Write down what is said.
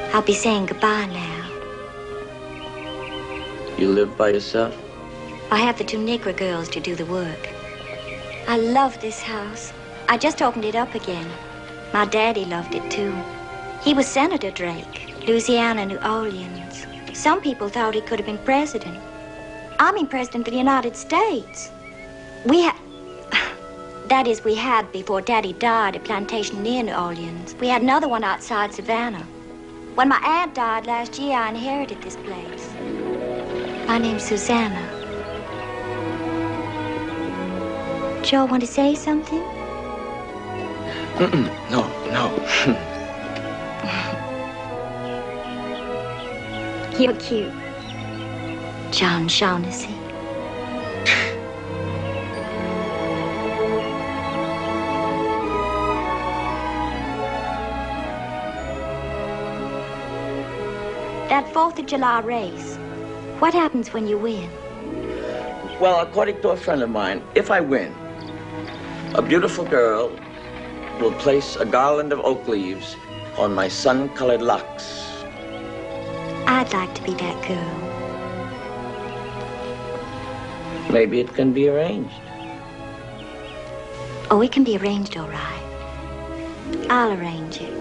I'll be saying goodbye now. You live by yourself? I have the 2 Negro girls to do the work. I love this house. I just opened it up again. My daddy loved it, too. He was Senator Drake, Louisiana, New Orleans. Some people thought he could have been president. I mean, president of the United States. That is, we had before Daddy died, a plantation near New Orleans. We had another one outside Savannah. When my aunt died last year, I inherited this place. My name's Susanna. Joe, want to say something? No. You're cute. John Shaughnessy. That 4th of July race, what happens when you win? Well, according to a friend of mine, if I win, a beautiful girl will place a garland of oak leaves on my sun-colored locks. I'd like to be that girl. Maybe it can be arranged. Oh, it can be arranged all right. I'll arrange it.